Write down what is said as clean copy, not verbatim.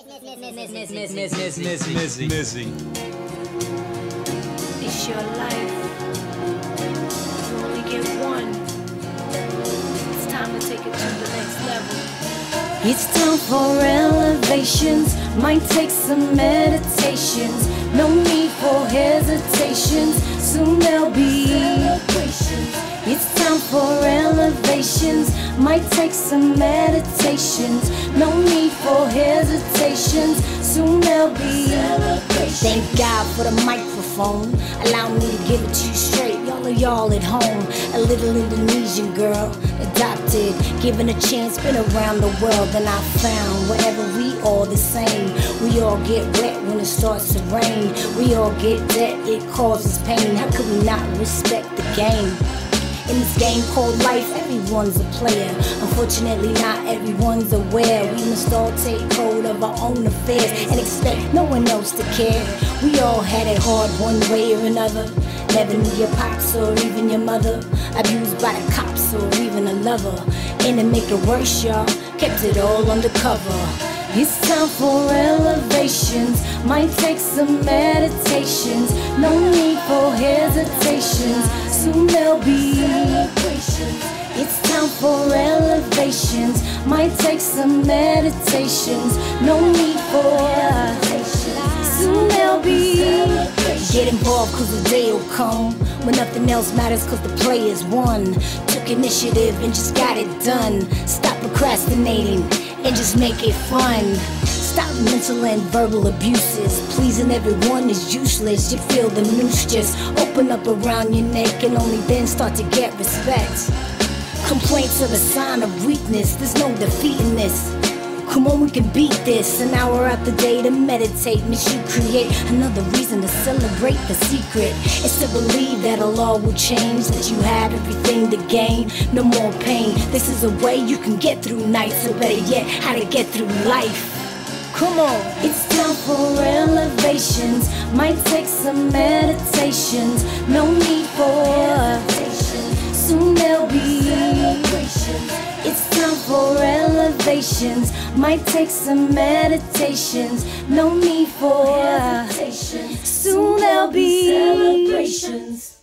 Missy. It's your life. You only get one. It's time to take it to the next level. It's time for elevations. Might take some meditations. No need for hesitations. Soon there'll be celebrations. It's time for elevations. Might take some meditations. No need for hesitations. Soon there'll be celebrations. Thank God for the microphone. Allow me to give it to you straight. Y'all at home. A little Indonesian girl, adopted, given a chance, been around the world, and I found wherever we all the same. We all get wet when it starts to rain. We all get debt, it causes pain. How could we not respect the game? In this game called life, everyone's a player. Unfortunately, not everyone's aware. We must all take hold of our own affairs and expect no one else to care. We all had it hard one way or another. Never knew your pops or even your mother. Abused by the cops or even a lover. And to make it worse, y'all kept it all undercover. It's time for elevations. Might take some meditations. No need for hesitations. Soon there'll be celebrations. It's time for elevations. Might take some meditations. No need for hesitations. Soon there'll be celebrations. Get involved cause the day will come when nothing else matters cause the players won. Took initiative and just got it done. Stop procrastinating and just make it fun. Stop mental and verbal abuses. Pleasing everyone is useless. You feel the noose just open up around your neck and only then start to get respect. Complaints are the sign of weakness. There's no defeating this. Come on, we can beat this. An hour out the day to meditate makes you create another reason to celebrate. The secret is to believe that Allah will change, that you have everything to gain, no more pain. This is a way you can get through nights, or better yet, how to get through life. Come on, it's time for elevations. Might take some meditations. No need for hesitation. Soon there'll be celebrations. It's time for elevations. Might take some meditations. No need for hesitation. Soon there'll be celebrations.